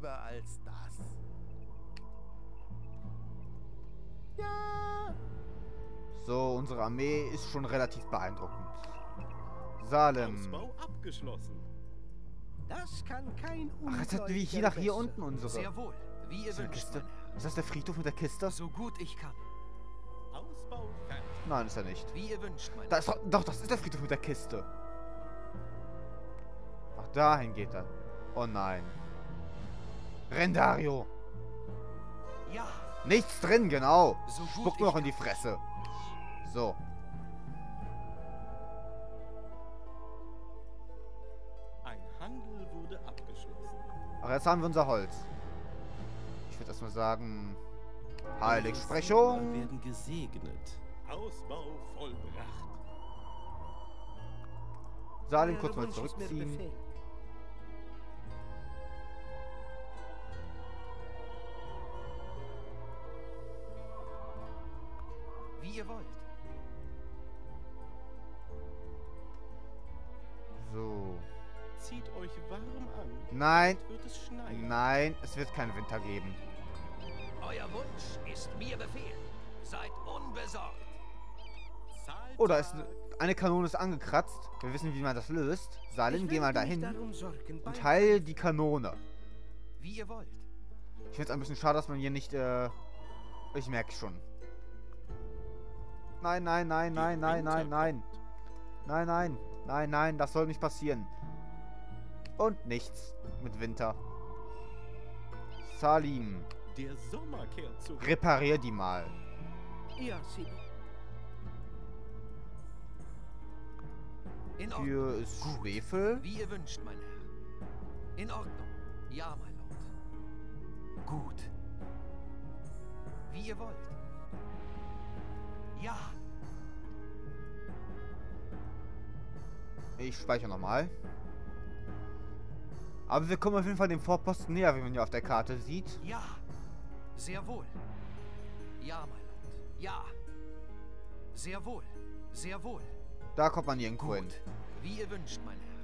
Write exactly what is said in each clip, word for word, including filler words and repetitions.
lieber als das. Ja. So, unsere Armee ist schon relativ beeindruckend. Salem. Ausbau abgeschlossen. Das kann kein Ach, jetzt hatten wir hier nach hier unten unsere. Sehr wohl, wie ihr Ist eine wünscht, Kiste? mein Herr. Ist das der Friedhof mit der Kiste? So gut ich kann. Ausbau fertig. Nein, ist er nicht. Wie ihr wünscht, mein Da Herr. ist doch, doch, das ist der Friedhof mit der Kiste. Ach, dahin geht er. Oh nein. Rendario. Ja, Nichts drin, genau. So gut Spuck mir noch ich in die Fresse. So. Ein Handel wurde abgeschlossen. Ach, jetzt haben wir unser Holz. Ich würde erstmal sagen... Heiligsprechung. werden gesegnet. Ausbau vollbracht. Salim kurz mal zurückziehen. wie ihr wollt. So. Zieht euch warm an. Nein. Bald wird es schneien. Nein, es wird keinen Winter geben. Euer Wunsch ist mir Befehl. Seid unbesorgt. Zahltag. Oh, da ist eine, eine Kanone ist angekratzt. Wir wissen, wie man das löst. Salim, geh mal dahin und heil die Kanone. Wie ihr wollt. Ich finde es ein bisschen schade, dass man hier nicht, äh... Ich merke schon. Nein, nein, nein, nein, nein, nein, nein. Nein, nein, nein, nein, das soll nicht passieren. Und nichts mit Winter. Salim, Der Sommer kehrt zurück. reparier die mal. Ja, Sibi. In Ordnung. Hier ist Schwefel. Wie ihr wünscht, mein Herr. In Ordnung. Ja, mein Lord. Gut. Wie ihr wollt. Ja. Ich speichere nochmal. Aber wir kommen auf jeden Fall dem Vorposten näher, wie man hier auf der Karte sieht. Ja. Sehr wohl. Ja, mein Lord. Ja. Sehr wohl. Sehr wohl. Da kommt man irgendwo hin. Gut. Wie ihr wünscht, mein Herr.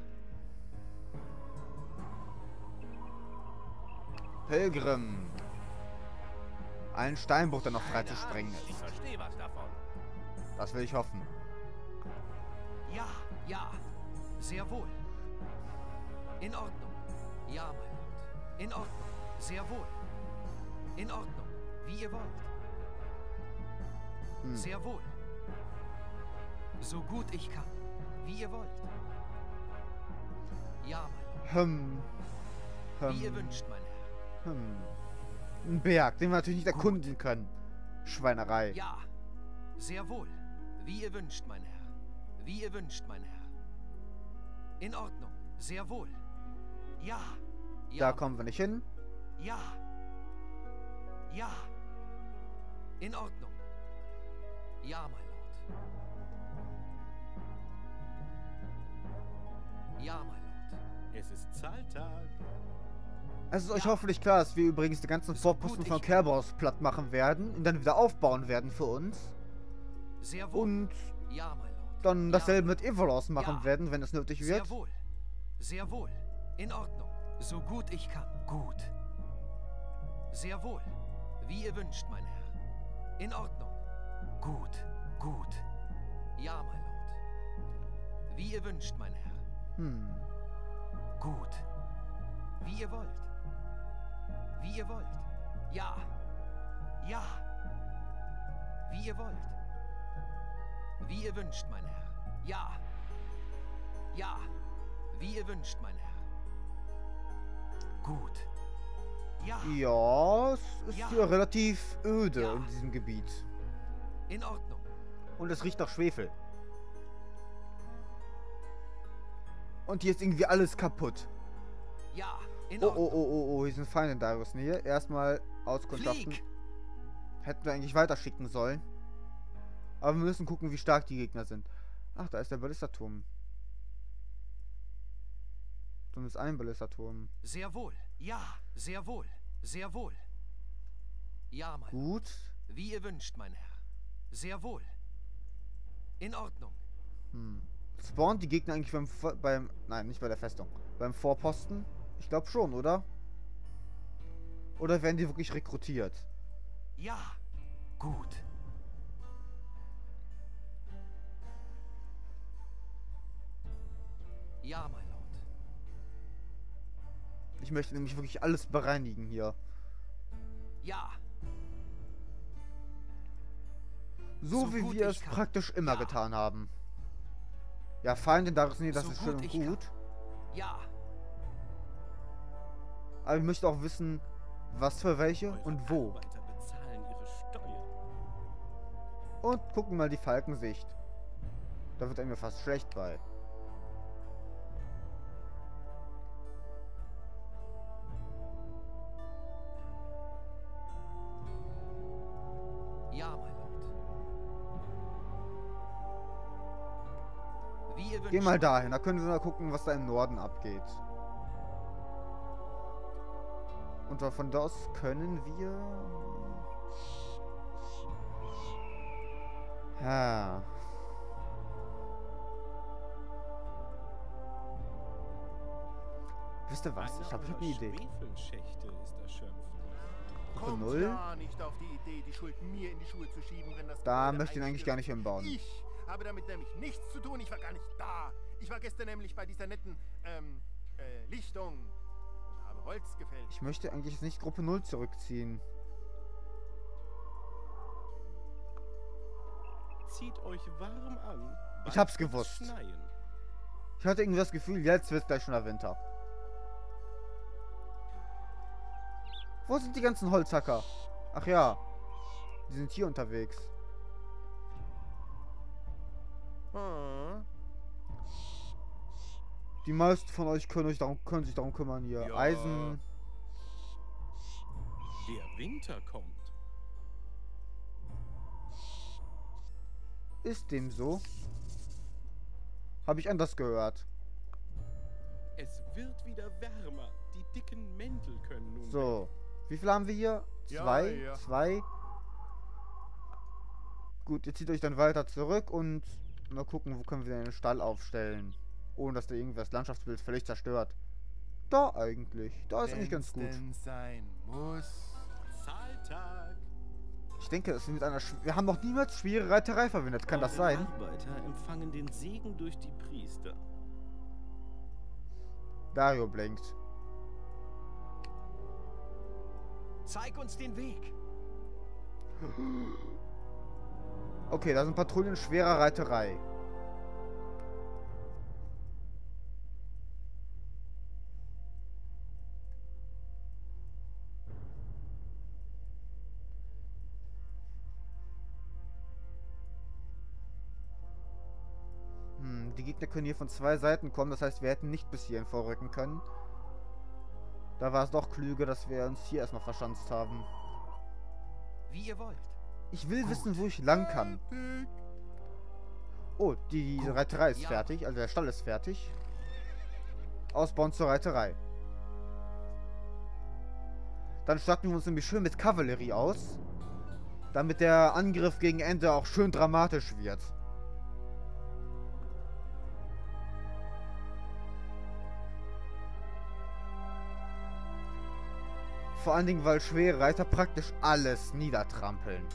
Pilgrim. Ein Steinbruch, der noch frei zu sprengen Ich ist. verstehe was davon. Das will ich hoffen. Ja, ja. Sehr wohl. In Ordnung. Ja, mein Lord. In Ordnung. Sehr wohl. In Ordnung. Wie ihr wollt. Hm. Sehr wohl. So gut ich kann. Wie ihr wollt. Ja, mein Hm. Lord. Wie ihr Hm. wünscht, mein Herr. Hm. Ein Berg, den wir natürlich nicht erkunden können. Schweinerei. Ja. Sehr wohl. Wie ihr wünscht, mein Herr. Wie ihr wünscht, mein Herr. In Ordnung. Sehr wohl. Ja. Ja. Da kommen wir nicht hin. Ja. Ja. In Ordnung. Ja, mein Lord. Ja, mein Lord. Es ist Zahltag. Es ist euch hoffentlich klar, dass wir übrigens die ganzen Vorposten von Kerberos platt machen werden und dann wieder aufbauen werden für uns. Sehr wohl. Und Ja, mein Lord. dann Ja. dasselbe mit Evolos machen Ja. werden, wenn es nötig wird. Sehr wohl. Sehr wohl. In Ordnung. So gut ich kann. Gut. Sehr wohl. Wie ihr wünscht, mein Herr. In Ordnung. Gut. Gut. Ja, mein Lord. Wie ihr wünscht, mein Herr. Hm. Gut. Wie ihr wollt. Wie ihr wollt. Ja. Ja. Wie ihr wollt. Wie ihr wünscht, mein Herr. Ja. Ja. Wie ihr wünscht, mein Herr. Gut. Ja. Ja, es ist Ja. hier relativ öde Ja. in diesem Gebiet. In Ordnung. Und es riecht nach Schwefel. Und hier ist irgendwie alles kaputt. Ja. In Oh, Ordnung. oh, oh, oh, oh, hier sind Feinde in Darius Nähe. Erstmal auskundschaften. Flieg. Hätten wir eigentlich weiterschicken sollen. Aber wir müssen gucken, wie stark die Gegner sind. Ach, da ist der Ballisterturm. Dann ist ein Ballisterturm. Sehr wohl. Ja. Sehr wohl. Sehr wohl. Ja, mein Gut. Wie ihr wünscht, mein Herr. Sehr wohl. In Ordnung. Hm. Spawnt die Gegner eigentlich beim, Vor- beim... Nein, nicht bei der Festung. Beim Vorposten? Ich glaube schon, oder? Oder werden die wirklich rekrutiert? Ja, gut. Ja, mein Lord. Ich möchte nämlich wirklich alles bereinigen hier. Ja, So, So wie gut wir ich es kann. praktisch immer Ja. getan haben. Ja, Feinde da ist nicht, das So ist gut schön und ich gut. ja, Aber ich möchte auch wissen, was für welche Eure und wo. Arbeiter bezahlen ihre Steuern. Und gucken mal die Falkensicht. Da wird mir fast schlecht bei. ja, mein Lord. Wie ihr Geh wünscht. mal dahin, da können wir mal gucken, was da im Norden abgeht. Und von da aus können wir... Ja. Wisst ihr was? Einer Ich habe ich hab eurer eine Idee. Schwefelschächte ist erschöpft. Gruppe Kommt null. ja nicht auf die Idee, die Schuld mir in die Schuhe zu schieben, wenn das Da Gebäude möchte ich ihn eigentlich gar nicht einstürzt. hinbauen. Ich habe damit nämlich nichts zu tun. Ich war gar nicht da. Ich war gestern nämlich bei dieser netten, ähm, äh, Lichtung und habe Holz gefällt. Ich möchte eigentlich nicht Gruppe null zurückziehen. Zieht euch warm an. Ich bald hab's wird's gewusst. Schneien. Ich hatte irgendwie das Gefühl, jetzt wird gleich schon der Winter. Wo sind die ganzen Holzhacker? Ach ja. Die sind hier unterwegs. Hm. Die meisten von euch können, euch darum, können sich darum kümmern hier. Ja. Eisen. Der Winter kommt. Ist dem so? Habe ich anders gehört. Es wird wieder wärmer. Die dicken Mäntel können nun So. Wie viel haben wir hier? Ja, Zwei? ja. Zwei? Gut, ihr zieht euch dann weiter zurück und mal gucken, wo können wir den Stall aufstellen. Ohne dass der irgendwie das Landschaftsbild völlig zerstört. Da eigentlich. Da ist eigentlich ganz gut. Wenn's denn sein muss. Zahltag. Ich denke, es wird mit einer Sch wir haben noch niemals schwere Reiterei verwendet. Kann das Eure sein? Arbeiter empfangen den Segen durch die Priester. Dario blinkt. Zeig uns den Weg. Okay, da sind Patrouillen schwerer Reiterei. Hm, die Gegner können hier von zwei Seiten kommen, das heißt, wir hätten nicht bis hierhin vorrücken können. Da war es doch klüger, dass wir uns hier erstmal verschanzt haben. Wie ihr wollt. Ich will Gut. wissen, wo ich lang kann. Oh, die Gut, Reiterei ist ja. fertig, also der Stall ist fertig. Ausbauen zur Reiterei. Dann statten wir uns nämlich schön mit Kavallerie aus, damit der Angriff gegen Ende auch schön dramatisch wird. Vor allen Dingen, weil schwere Reiter praktisch alles niedertrampeln.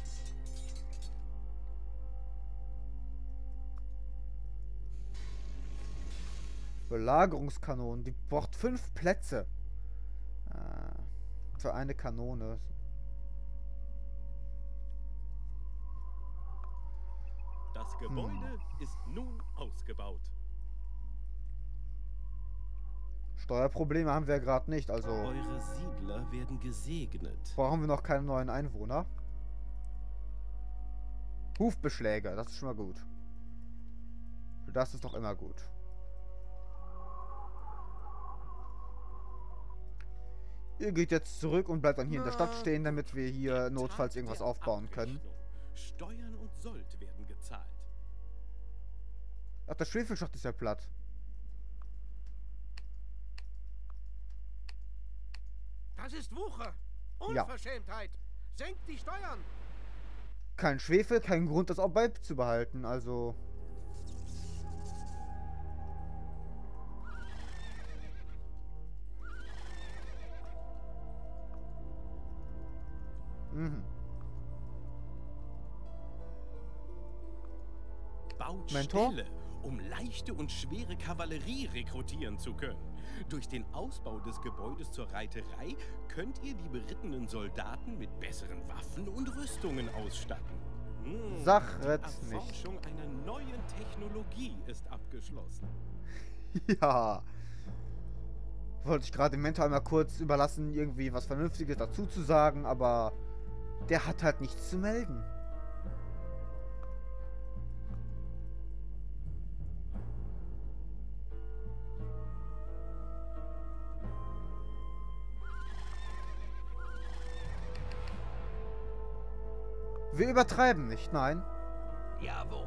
Belagerungskanonen, die braucht fünf Plätze. Äh, für eine Kanone. Das Gebäude ist nun ausgebaut. Steuerprobleme haben wir ja gerade nicht, also Eure Siedler werden gesegnet. brauchen wir noch keine neuen Einwohner. Hufbeschläge, das ist schon mal gut. Das ist doch immer gut. Ihr geht jetzt zurück und bleibt dann hier in der Stadt stehen, damit wir hier notfalls irgendwas Tag aufbauen der können. Abrechnung. Steuern und Sold werden gezahlt. Ach, der Schwefelschacht ist ja platt. Das ist Wucher. Ja. Unverschämtheit. Senkt die Steuern. Kein Schwefel, kein Grund, das auch beizubehalten, also... Mhm. Baut Mentor? Ställe, um leichte und schwere Kavallerie rekrutieren zu können. Durch den Ausbau des Gebäudes zur Reiterei könnt ihr die berittenen Soldaten mit besseren Waffen und Rüstungen ausstatten. Hm, Sachret's die nicht. Erforschung einer neuen Technologie ist abgeschlossen. Ja. Wollte ich gerade dem Mentor einmal kurz überlassen, irgendwie was Vernünftiges dazu zu sagen, aber der hat halt nichts zu melden. Wir übertreiben nicht, nein. Jawohl.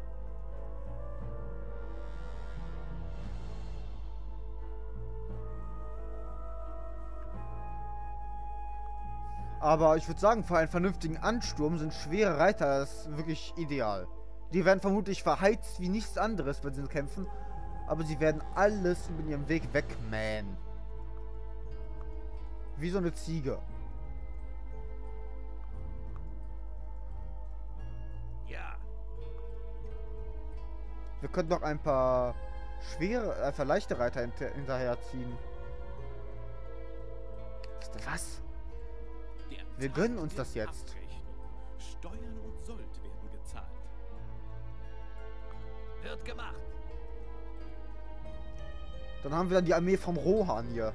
Aber ich würde sagen, für einen vernünftigen Ansturm sind schwere Reiter das wirklich ideal. Die werden vermutlich verheizt wie nichts anderes, wenn sie kämpfen. Aber sie werden alles über ihrem Weg wegmähen. Wie so eine Ziege. Ja. Wir könnten noch ein paar schwere, einfach leichte Reiter hinter hinterherziehen. Wisst ihr was? Der Wir Tag gönnen uns der das jetzt. Abrechnung. Steuern und Sold werden gezahlt. Wird gemacht. Dann haben wir dann die Armee vom Rohan hier.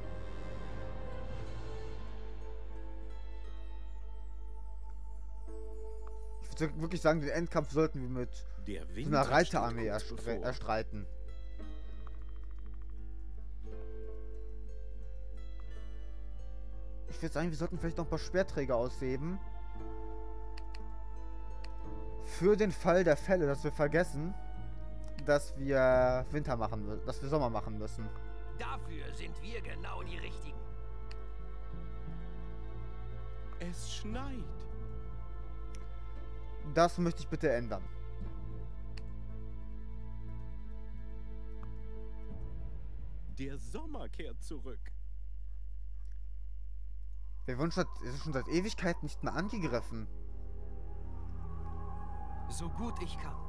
Ich würde wirklich sagen, den Endkampf sollten wir mit Der so Winter einer Reiterarmee steht kurz erstre bevor. erstreiten. Ich würde sagen, wir sollten vielleicht noch ein paar Speerträger ausheben. Für den Fall der Fälle, dass wir vergessen, dass wir Winter machen müssen, dass wir Sommer machen müssen. Dafür sind wir genau die Richtigen. Es schneit. Das möchte ich bitte ändern. Der Sommer kehrt zurück. Wir wurden schon, schon seit Ewigkeiten nicht mehr angegriffen. So gut ich kann.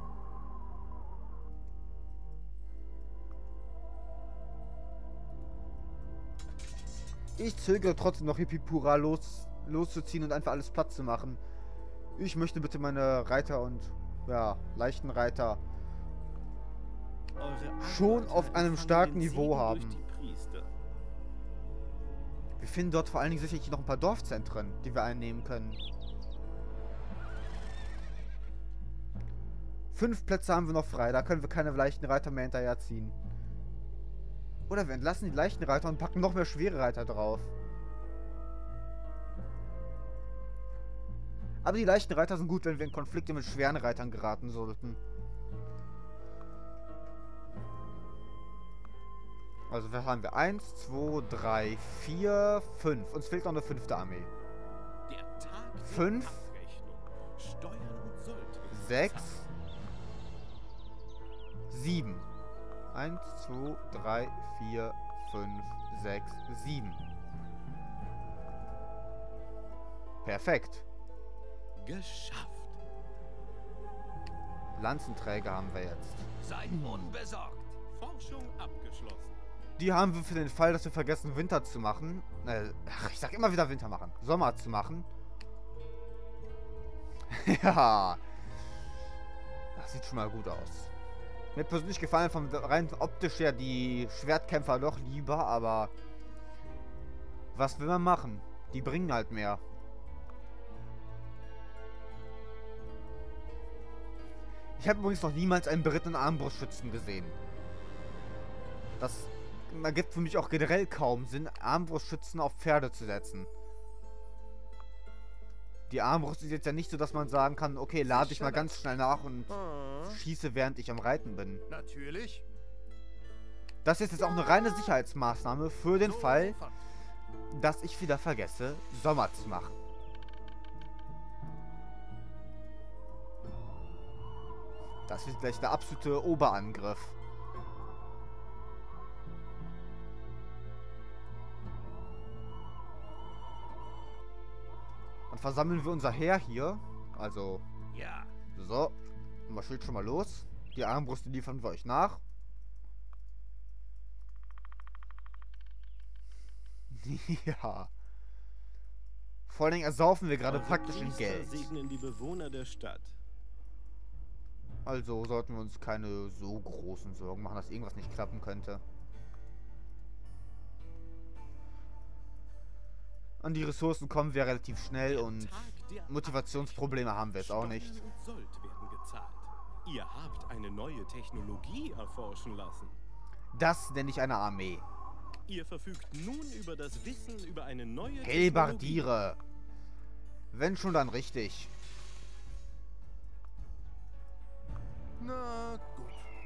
Ich zögere trotzdem noch Hippipura los, loszuziehen und einfach alles platt zu machen. Ich möchte bitte meine Reiter und, ja, leichten Reiter Eure schon Arbeiter auf einem empfangen starken den Niveau Segen haben. durch die Priester. Wir finden dort vor allen Dingen sicherlich noch ein paar Dorfzentren, die wir einnehmen können. Fünf Plätze haben wir noch frei, da können wir keine leichten Reiter mehr hinterherziehen. Oder wir entlassen die leichten Reiter und packen noch mehr schwere Reiter drauf. Aber die leichten Reiter sind gut, wenn wir in Konflikte mit schweren Reitern geraten sollten. Also wir haben wir eins, zwei, drei, vier, fünf. Uns fehlt noch eine fünfte Armee. Der Tag der Fünf. Abrechnung. Steuern und Sold werden Sechs. gezahlt. Sieben. Eins, zwei, drei, vier, fünf, sechs, sieben. Perfekt. Geschafft. Lanzenträger haben wir jetzt. Seid unbesorgt. Forschung abgeschlossen. Die haben wir für den Fall, dass wir vergessen, Winter zu machen. Äh, ach, ich sag immer wieder Winter machen. Sommer zu machen. Ja. Das sieht schon mal gut aus. Mir persönlich gefallen von rein optisch ja die Schwertkämpfer doch lieber, aber was will man machen? Die bringen halt mehr. Ich habe übrigens noch niemals einen berittenen Armbrustschützen gesehen. Das ergibt für mich auch generell kaum Sinn, Armbrustschützen auf Pferde zu setzen. Die Armbrust ist jetzt ja nicht so, dass man sagen kann, okay, lade ich mal ganz schnell nach und schieße, während ich am Reiten bin. Natürlich. Das ist jetzt auch eine reine Sicherheitsmaßnahme für den Fall, Sofort. dass ich wieder vergesse, Sommer zu machen. Das wird gleich der absolute Oberangriff. Und versammeln wir unser Heer hier. Also, Ja. so. Marschiert schon mal los. Die Armbrüste liefern wir euch nach. Ja. Vor allen Dingen ersaufen wir gerade Eure praktisch in Priester Geld. segnen die Bewohner der Stadt. Also sollten wir uns keine so großen Sorgen machen, dass irgendwas nicht klappen könnte. An die Ressourcen kommen wir relativ schnell Der und Tag der Motivationsprobleme haben wir jetzt auch nicht. Steuern und Sold werden gezahlt. Ihr habt eine neue Technologie erforschen lassen. Das nenne ich eine Armee. Ihr verfügt nun über das Wissen über eine neue Technologie. Helbardiere. Wenn schon, dann richtig. Na gut.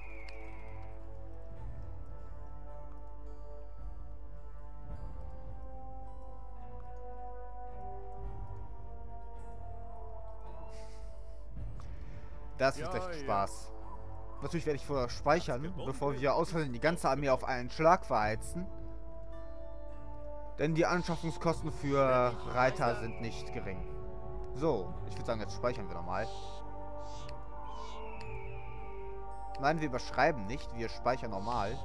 Das wird Ja, echt ja. Spaß. Natürlich werde ich vorher speichern, bevor wir aus Versehen die ganze Armee auf einen Schlag verheizen. Denn die Anschaffungskosten für Reiter sind nicht gering. So, ich würde sagen, jetzt speichern wir nochmal. Nein, wir überschreiben nicht, wir speichern normal.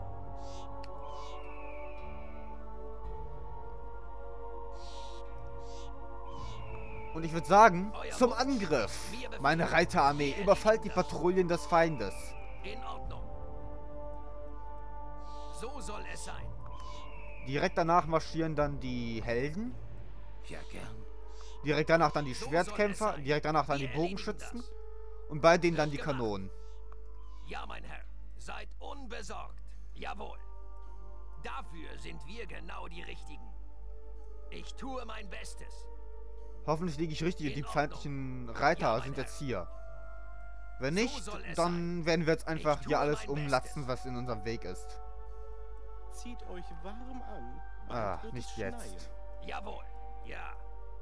Und ich würde sagen, zum Angriff! Meine Reiterarmee überfallt die Patrouillen des Feindes. In Ordnung. So soll es sein. Direkt danach marschieren dann die Helden. Ja, gern. Direkt danach dann die So soll Schwertkämpfer. es sein. Direkt danach dann die Wir erledigen Bogenschützen. das. Und bei denen dann die Wird gemacht. Kanonen. Ja, mein Herr. Seid unbesorgt. Jawohl. Dafür sind wir genau die Richtigen. Ich tue mein Bestes. Hoffentlich liege ich richtig und In die feindlichen Reiter Ja, mein sind Herr. jetzt hier. Wenn So nicht, soll es dann werden wir jetzt einfach Ich hier tue alles mein umlatzen, Bestes. was in unserem Weg ist. Zieht euch warm an. Bald Ah, wird nicht es jetzt. schneien. Jawohl. Ja.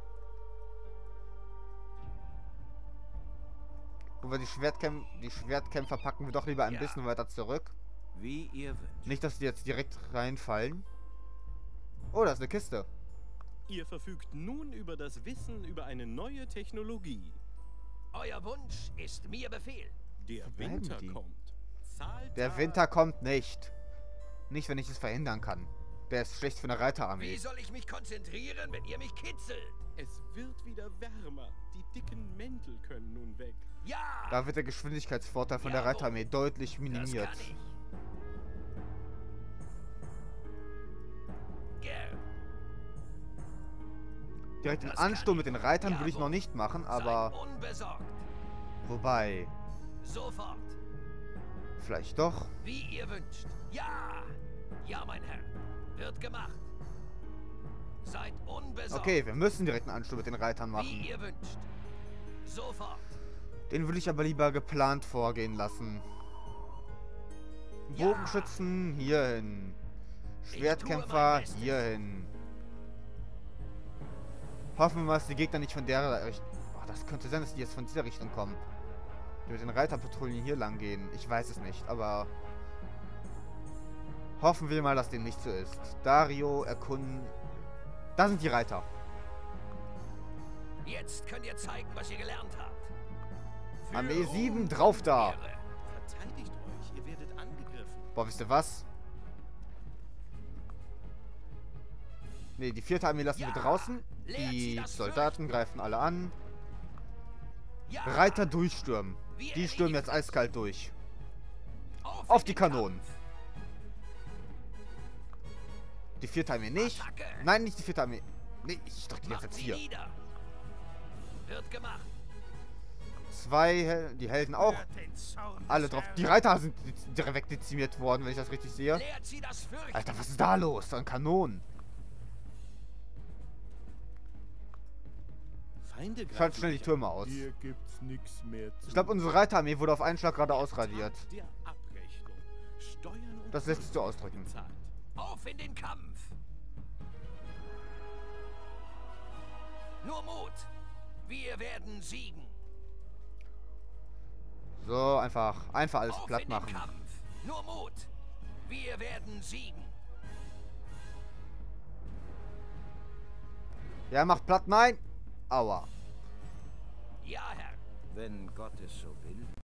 Wo wir die, Schwertkämp die Schwertkämpfer packen wir doch lieber ein Ja. bisschen weiter zurück. Wie ihr wünscht. Nicht, dass die jetzt direkt reinfallen. Oh, da ist eine Kiste. Ihr verfügt nun über das Wissen über eine neue Technologie. Euer Wunsch ist mir Befehl. Der Wo bleiben Winter die? kommt. Zahlt Der da- Winter kommt nicht. Nicht, wenn ich es verhindern kann. Der ist schlecht für eine Wie Reiterarmee. soll ich mich konzentrieren, wenn ihr mich kitzelt? Es wird wieder wärmer. Die dicken Mäntel können nun weg. Ja! Da wird der Geschwindigkeitsvorteil von der Jawohl. Reiterarmee deutlich das minimiert. kann ich. Gern. Direkt den Das kann Ansturm ich. mit den Reitern würde ich Jawohl. noch nicht machen, aber Seid unbesorgt. wobei, Sofort. vielleicht doch. Wie ihr wünscht. Ja! Ja, mein Herr. Wird gemacht. Seid unbesorgt. Okay, wir müssen direkt einen Ansturm mit den Reitern Wie machen. ihr wünscht. Sofort. Den würde ich aber lieber geplant vorgehen lassen. Ja. Bogenschützen hierhin. tue Schwertkämpfer mein Bestes. hierhin. Hoffen wir mal, dass die Gegner nicht von der Richtung... Oh, das könnte sein, dass die jetzt von dieser Richtung kommen. Die mit den Reiterpatrouillen hier lang gehen. Ich weiß es nicht, aber... Hoffen wir mal, dass dem nicht so ist. Dario, erkunden... Da sind die Reiter. Jetzt könnt ihr zeigen, was ihr gelernt habt. Für Armee Ruhm sieben, drauf da. und Ehre. Verteidigt euch, ihr werdet angegriffen. Boah, wisst ihr was? Ne, die vierte Armee lassen Ja, wir draußen. lehrt sie Die das Soldaten Fürchten. greifen alle an. Ja, Reiter durchstürmen. wir Die stürmen jetzt erledigen eiskalt durch. auf, auf in die den Kanonen. Kampf. Die vierte Armee nicht. Attacke. Nein, nicht die vierte Armee. Nee, ich drück die jetzt Macht jetzt sie hier. nieder. Wird gemacht. Zwei, Hel die Helden auch. Hört den Zorn Alle des drauf. Herrn. Die Reiter sind dez- direkt dezimiert worden, wenn ich das richtig sehe. Lehrt sie das Fürchten. Alter, was ist da los? An Kanonen. Feinde Schalt greifen schnell die euch Türme aus. Hier gibt's nichts mehr zu. Ich glaube, unsere Reiterarmee wurde auf einen Schlag gerade an. ausradiert. Tag der Abrechnung. Steuern und Das lässt sich so Kosten ausdrücken. gezahlt. Auf in den Kampf. Nur Mut. Wir werden siegen. So, einfach, einfach alles Auf platt in den machen. Kampf. Nur Mut. Wir werden siegen. Ja, macht platt, nein. Aua. Wenn Gott es so will.